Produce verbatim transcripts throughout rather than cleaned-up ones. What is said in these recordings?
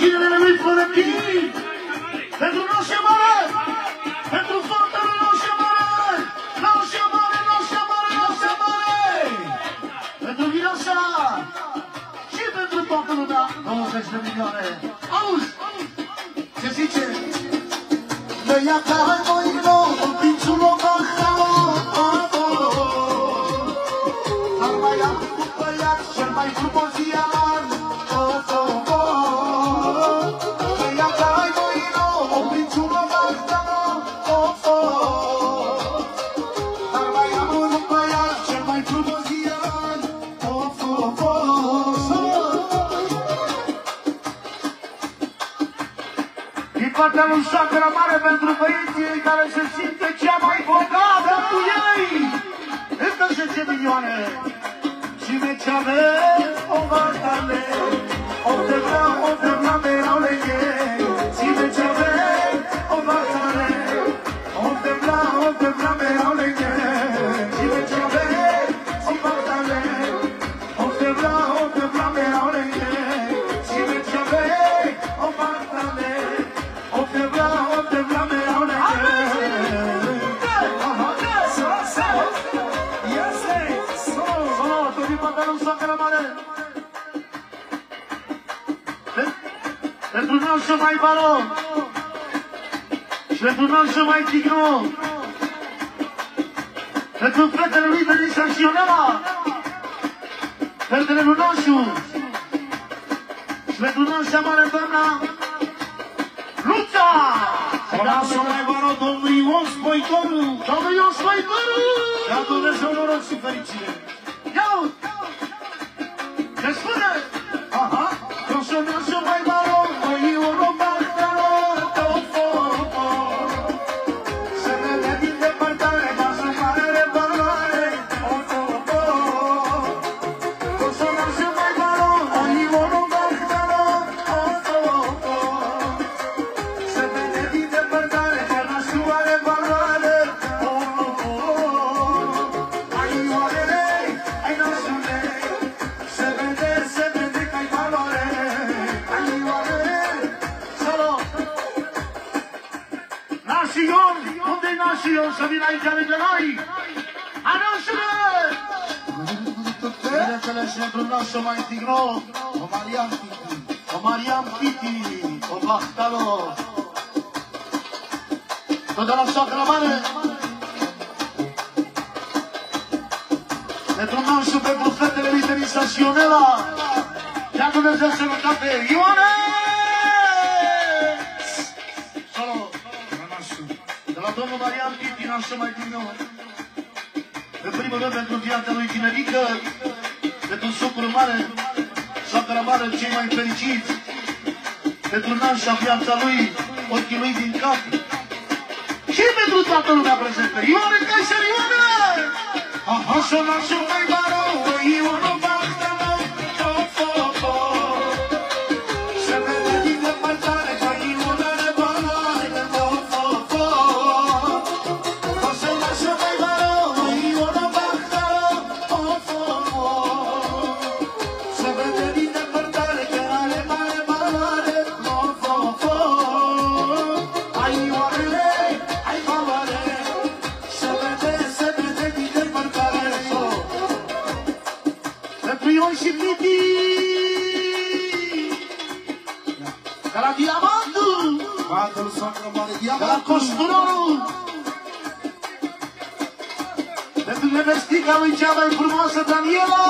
ginele lui Florentin, pentru noșe mare, pentru fratele noșe mare, noșe mare, noșe mare, noșe mare, pentru Miroșa și pentru toată lumea, douăzeci de milioane. Auzi, ce zice? Veia ca voi nou, pințul o bahalo, dar mai am un băiat cel mai frumos iar, veia ca voi nou, pințul o bahalo, dar mai am un băiat cel mai frumos iar. Din partea lui Sacra Mare pentru băieții care se simte cea mai bogată cu ei. Încă zece milioane. Cine ce aveți, o vărdale, o te vreau, o te vreau, merau leghe. Cine ce aveți, o vărdale, o te vreau, o te vreau, merau leghe. Cine ce aveți, o vărdale, o te vreau, o te vreau, merau leghe. Cine ce aveți, o vărdale, o te vreau, o te vreau, merau leghe. Pentru nostru mai baron și pentru nostru mai tigru, pentru fratele lui Denisa și Ionela, fratele lui nostru și pentru nostru mare doamna Luța. Pentru nostru mai baron, domnul Ion Spoitoru, domnul Ion Spoitoru, și-a Dumnezeu noroc și fericire. Ia-uzi! Ce spune? Aha! Nostru nostru mai baron, măi unu bactaro, tofo, se vede din depărtare, vasul mare de valoare, tofo. Nostru nostru mai baron, măi unu bactaro, tofo, se vede din depărtare, vasul mare de valoare, tofo. Ai oarele, ai noșule, se vede, se vede că ai valoare. Nașion, unde-i Nașion? Să vină aici lângă noi! Anunțule! Bineînțeles, pentru nostru mai tigro, o Mariam Titi, o Mariam Titi, o Bahtalo. Tot de la Sacra Mare. Pentru nostru, pentru fetele lui Denisa și Ionela. Ia Dumnezeu sănătate! Ioane! La domnul Marian Titi, nașă mai din nou. În primul rând pentru viața lui tinerică, pentru socrul mare, Sacra Mare, cei mai fericiți, pentru nașa viața lui, ochii lui din cap și pentru toată lumea prezentă. Ioane, Cașer, Ioane! Aha, și-o nașă mai bară, Ioane, Bahtalo, tofo, se vede din depărtare, că Ioane ne valoare, tofo. Și Titi! De la Diamantul! Diamantul Sacra Mare, Diamantul! De la Costurorul! Pentru nevestica lui cea mai frumoasă, Daniela!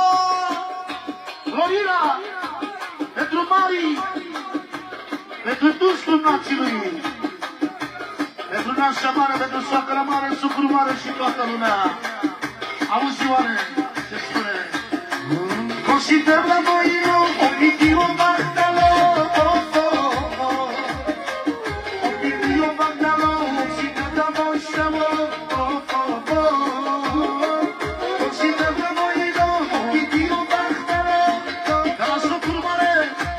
Florina! Pentru Mari! Pentru dușul națiului! Pentru nașa mare, pentru Sacra Mare, Sucru Mare și toată lumea! Auzi, Ioane, ce spune? Consider la moino, obiettivo Bahtalo, obiettivo Bahtalo, consider la moino, consider la moino, obiettivo Bahtalo, de la Sucru Mare,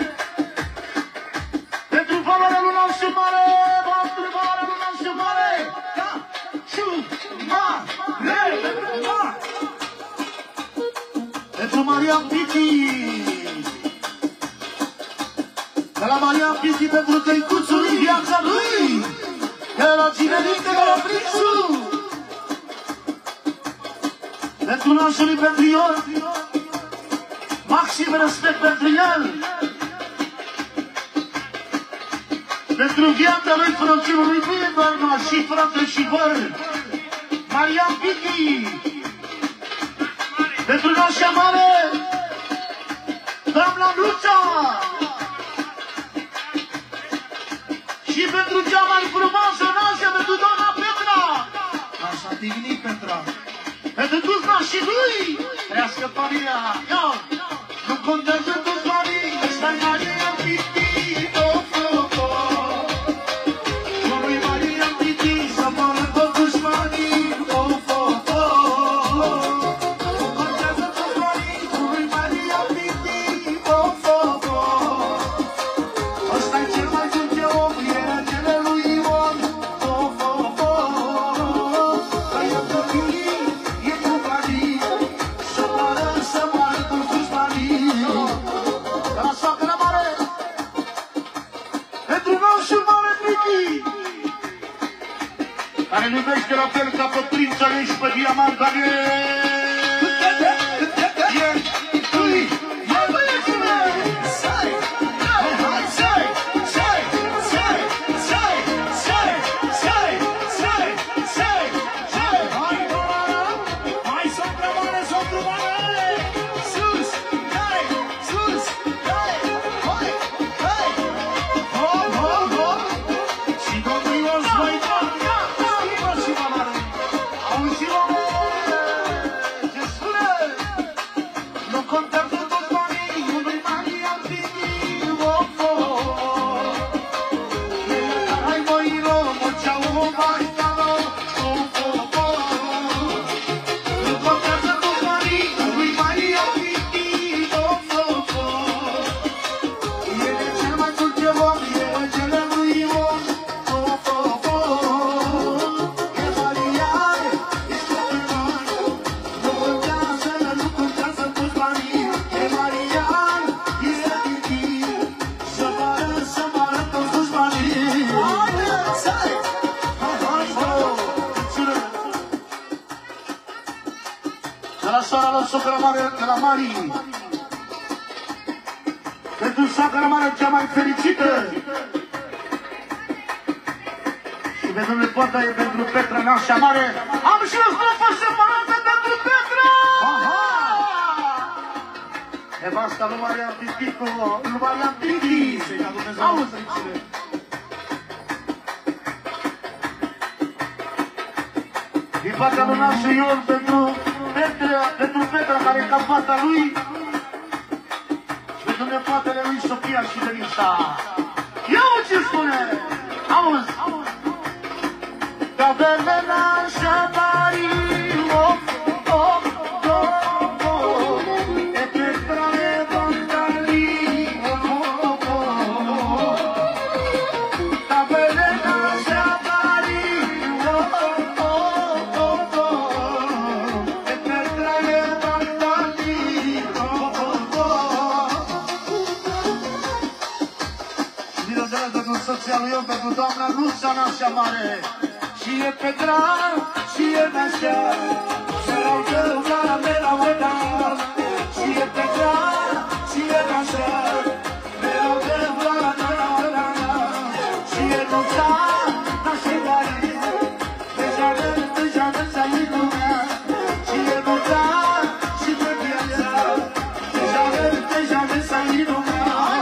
pentru valoarea lui nostru mare, pentru valoarea lui nostru mare, ca și mare, pentru Mariam Titi, De la Marian Pichi pentru tăicuțul în viața lui, de la Cineric, de la Prințul, pentru nașului pentru Ion, maxim respect pentru el, pentru viața lui frăților lui Bândărna și frate și văr, Marian Pichi, pentru nașa mare, doamna Luța, și pentru cea mai frumoasă nașă, pentru doamna Petra. Așa dignit, Petra. Pentru toți nașii lui, trească familia. Ia, nu contează toți banii, ăsta-i Maria Pichi, of, of, of. Lui Maria Pichi să moară toți dușmanii, of, of, of. Nu contează toți banii, lui Maria Pichi, of, of, of. Ăsta-i cel mai dulce om, e regele lui Ion, of, of, of. Că e copilii, e cu banii, să moară, să moară toți dușmanii. De la soacră mare, pentru nașul mare Pichi, care iubește la fel ca pe prința ei și pe diamanta ei. De la Mari, pentru soacră mare cea mai fericită și pentru nepoata e pentru Petra, nașa mare. Am și o stofă separată pentru Petra! Nevasta lui Marian Pichico, lui Marian Pichi, auzi! Din partea lui nașul Ion pentru Petra, pentru Petra, care e ca fata lui, și pentru nepoatele lui Sofia și Denisa. Ia-o ce spune! Auzi! Tabele nașa mari, of, of, of, of, e Petra e Bondali, of, of, of. Tabele nașa mari, of, of, of, of. Soția lui Ion pentru doamna Luța, nașa mare. Și e Petra, și e nașa, se laudă la mera mera. Și e Petra, și e nașa, se laudă la mera mera. Și e Luța, nașa mare, deja de, deja de s-ai lumea. Și e Luța, și pe viața, deja de, deja de s-ai lumea.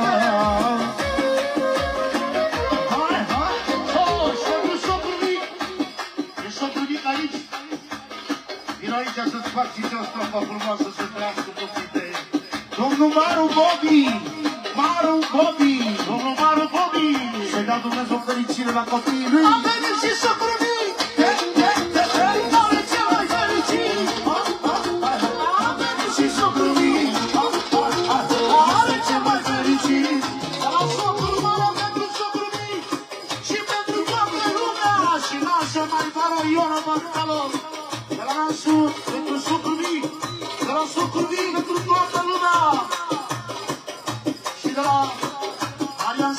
Să-ți fac și o strofă frumoasă să trăiască pofite. Domnul Maru Bobi, Maru Bobi, domnul Maru Bobi, să-i dea Dumnezeu fericire la copiii lui. A venit și socrul mic, are cel mai fericit. A venit și socrul mic, are cel mai fericit. La socrul mare pentru socrul mic și pentru toată lumea. Și nașa mai vară Iona Bacalor. De la nașul, pentru socrul mic, de la socrul mic, pentru toată lumea. Și de la Marian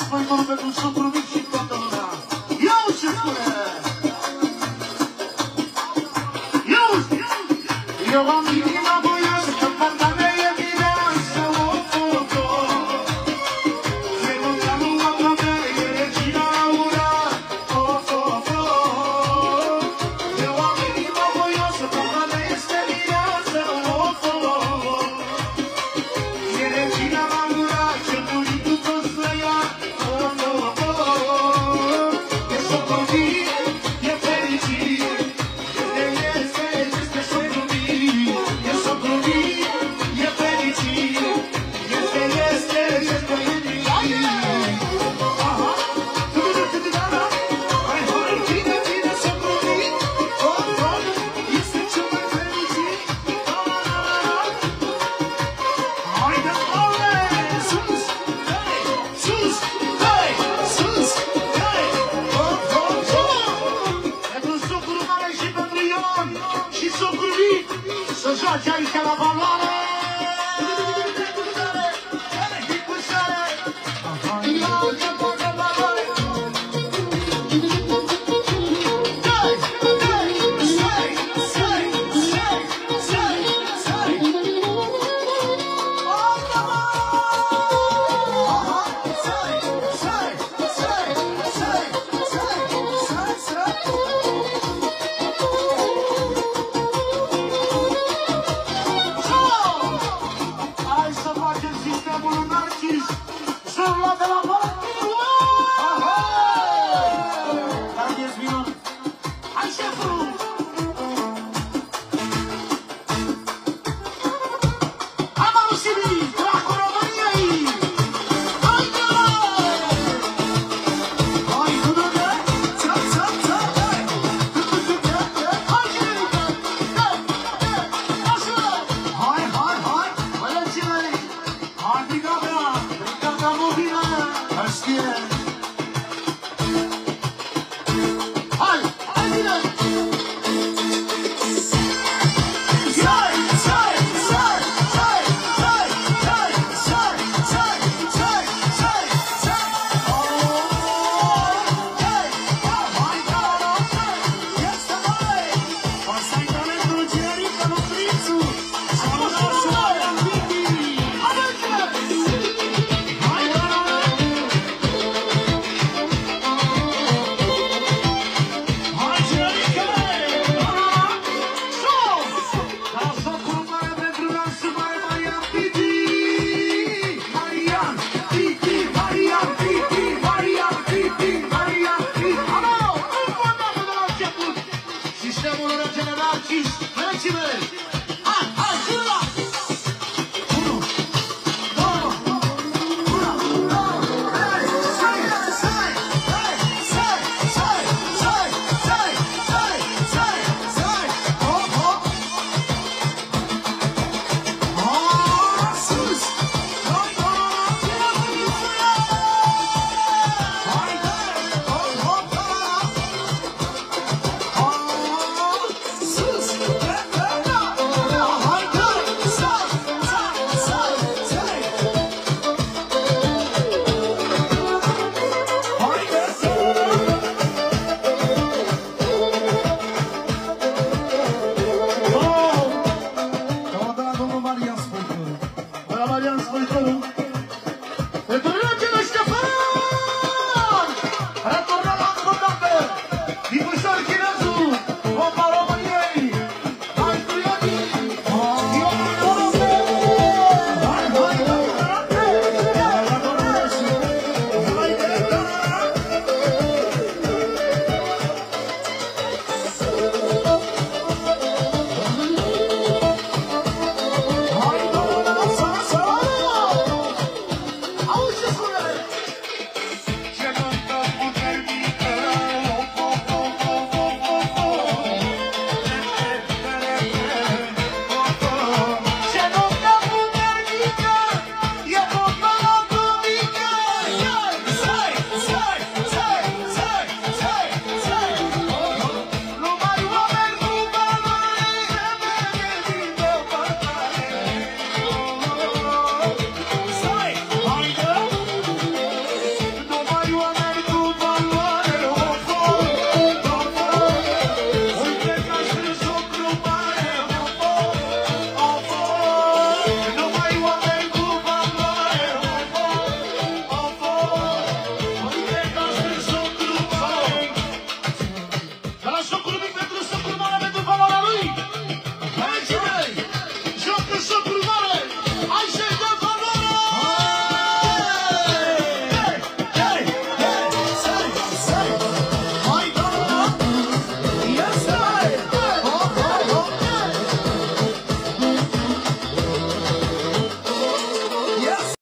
facem sistemul lui Narcis. Sunt la de la Martiu! Dar ești minut! Hai, șeful! Am auzit, dracul României! Hai, hai, nu dă de? Ță, ță, ță, hai! Hai, hai, hai, hai! Băiețile! Hai, brigada! Brigada mobilă! Știe! Hai! Hai, bine! Sai! Sai! Sai! Sai! Sai! Sai! Sai! Sai! Sai! Sai! Sai! Hai! Hai, caro! Este mai! O să-i talentul generică lui Prințu! Să-l lasă la Viti! Hai, hai, hai, generică! Ca socul mare pentru dansul mare, Marian Viti! Marian Viti! Marian Viti! Marian Viti! Marian Viti! Alo! Încă o dată de la început! Sistemul regele Narcis! Mergime! Hai, hai, ura! Unu, două, una, două, trei, sai, sai, sai, sai, sai, sai, sai, sai, sai, sai, hop, hop! Ah, sus! Hop, hop, hai, hop, hop, ah, sus! Hai, sai, sai, sai, sai! Cam de la domnul Marian Spăitorul. De la Marian Spăitorul. Pentru regele